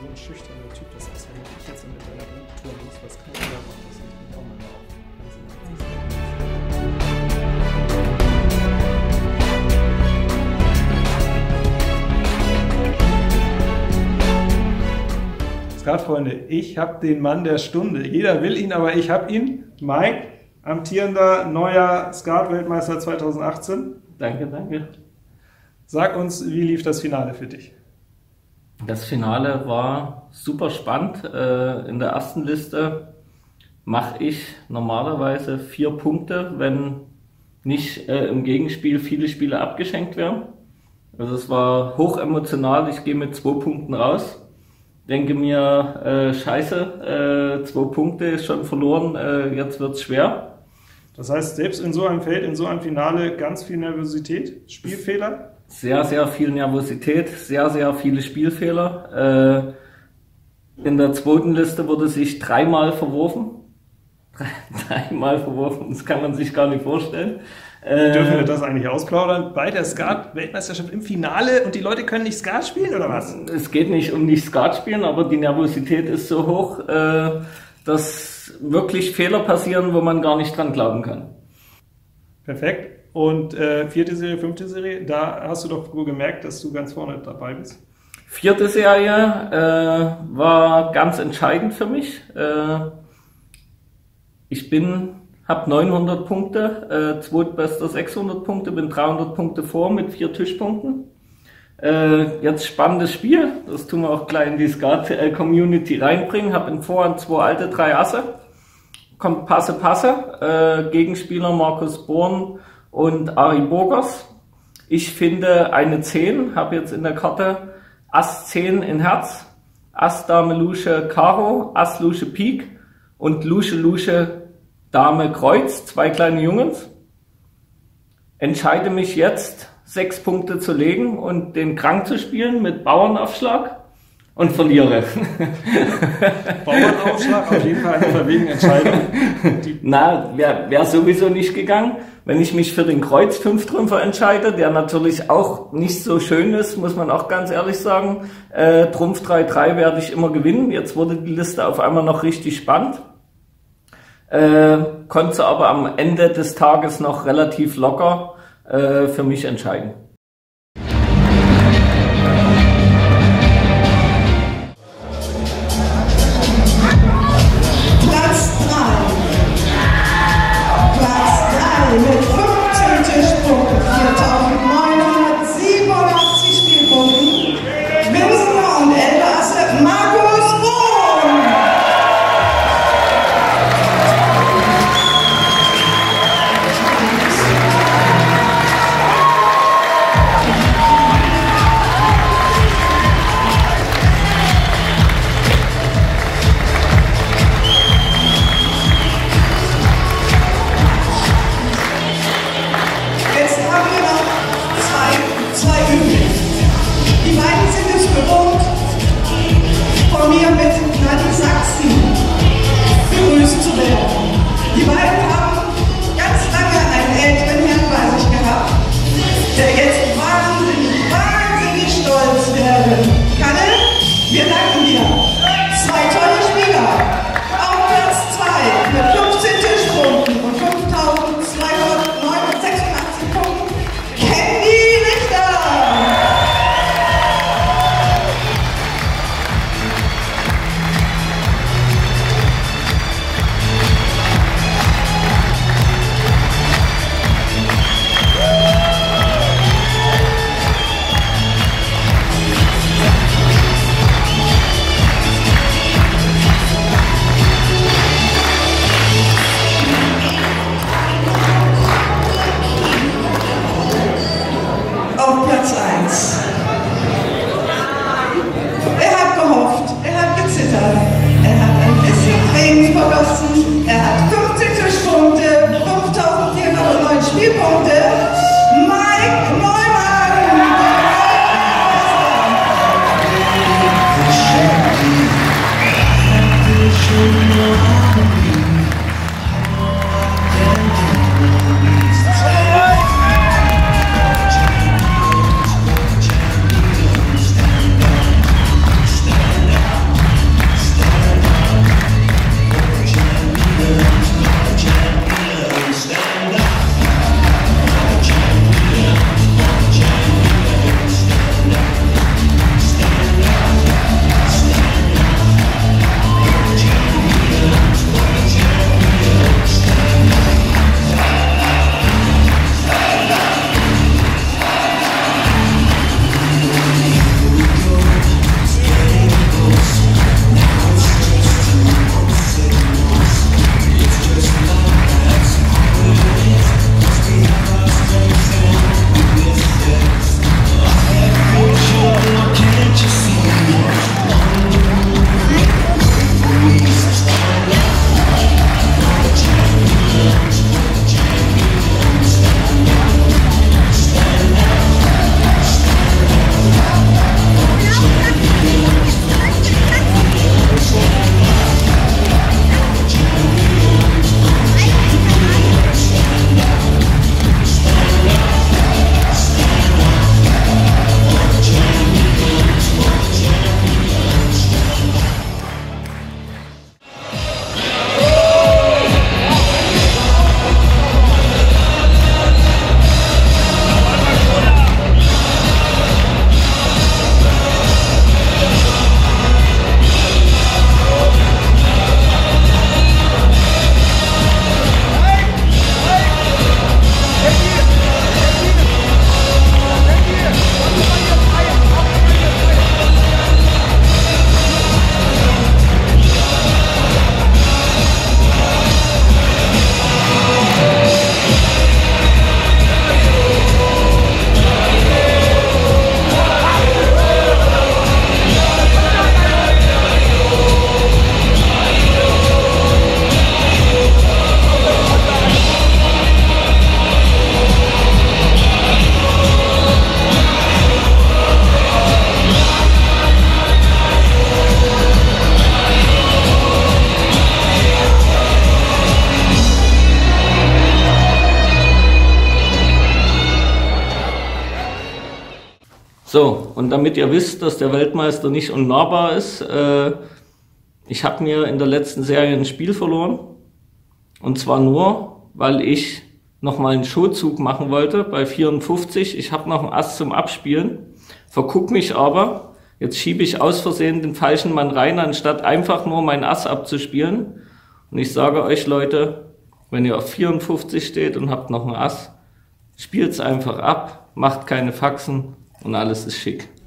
so ein schüchterner Typ, das ist, wenn ich jetzt mit deiner Tour muss, was kann ich da machen? Das nimmt mich auch mal auf. Skatfreunde, ich habe den Mann der Stunde. Jeder will ihn, aber ich habe ihn. Mike, amtierender neuer Skat-Weltmeister 2018. Danke, danke. Sag uns, wie lief das Finale für dich? Das Finale war super spannend. In der ersten Liste mache ich normalerweise 4 Punkte, wenn nicht im Gegenspiel viele Spiele abgeschenkt werden. Also es war hoch emotional. Ich gehe mit 2 Punkten raus. Denke mir, scheiße, 2 Punkte ist schon verloren, jetzt wird's schwer. Das heißt, selbst in so einem Feld, in so einem Finale ganz viel Nervosität, Spielfehler? Sehr, sehr viel Nervosität, sehr, sehr viele Spielfehler. In der zweiten Liste wurde sich 3-mal verworfen. 3-mal verworfen, das kann man sich gar nicht vorstellen. Dürfen wir das eigentlich ausplaudern? Bei der Skat-Weltmeisterschaft im Finale und die Leute können nicht Skat spielen, oder was? Es geht nicht um nicht Skat spielen, aber die Nervosität ist so hoch, dass wirklich Fehler passieren, wo man gar nicht dran glauben kann. Perfekt. Und 4. Serie, 5. Serie, da hast du doch wohl gemerkt, dass du ganz vorne dabei bist. 4. Serie war ganz entscheidend für mich. Ich habe 900 Punkte, zweitbester 600 Punkte, bin 300 Punkte vor mit 4 Tischpunkten. Jetzt spannendes Spiel, das tun wir auch gleich in die Skat-Community reinbringen. Habe in Vorhand 2 alte, 3 Asse. Kommt Passe. Gegenspieler Markus Born und Ari Burgers. Ich finde eine 10, habe jetzt in der Karte Ass 10 in Herz, Ass Dame Lusche Karo, Ass Lusche Pik und Lusche Dame Kreuz, 2 kleine Jungens. Entscheide mich jetzt 6 Punkte zu legen und den Krank zu spielen mit Bauernaufschlag und verliere. Bauernaufschlag, auf jeden Fall eine verwegene Entscheidung. Na, wär sowieso nicht gegangen. Wenn ich mich für den Kreuz 5 Trümpfer entscheide, der natürlich auch nicht so schön ist, muss man auch ganz ehrlich sagen, Trumpf 3-3 werde ich immer gewinnen. Jetzt wurde die Liste auf einmal noch richtig spannend. Konnte aber am Ende des Tages noch relativ locker für mich entscheiden. Platz 3 mit 15 Tischpunkten, 4.987 Spielpunkten, Wilsoner und Elbe-Asse Markus Born. Jetzt haben wir noch zwei übrig. Die beiden sind es gewohnt, von mir mit Nadine Sachsen begrüßt zu werden. Die beiden haben ganz lange einen älteren Herrn bei sich gehabt, der jetzt wahnsinnig stolz werden kann. Wir danken dir. 2 tolle Spieler. Auf Platz 2 mit 15 Tischpunkten und 5.286 Punkten. Candy Richter. Auf Platz 1. Er hat gehofft, er hat gezittert, er hat ein bisschen Tränen vergossen, er hat 15 Tischpunkte, 5.409 Spielpunkte. Mike Neumann! So, und damit ihr wisst, dass der Weltmeister nicht unnahbar ist, ich habe mir in der letzten Serie ein Spiel verloren. Und zwar nur, weil ich nochmal einen Showzug machen wollte bei 54. Ich habe noch einen Ass zum Abspielen, verguck mich aber. Jetzt schiebe ich aus Versehen den falschen Mann rein, anstatt einfach nur mein Ass abzuspielen. Und ich sage euch, Leute, wenn ihr auf 54 steht und habt noch ein Ass, spielt's einfach ab, macht keine Faxen und alles ist schick.